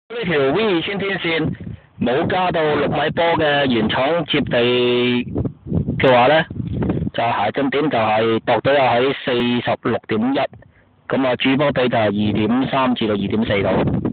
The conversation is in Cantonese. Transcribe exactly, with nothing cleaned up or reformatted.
呢條 V 二千天線冇加到六米波嘅原廠接地嘅話呢，就鞋進點就係度到有喺四十六點一，咁啊主波比就係二點三至到二點四度。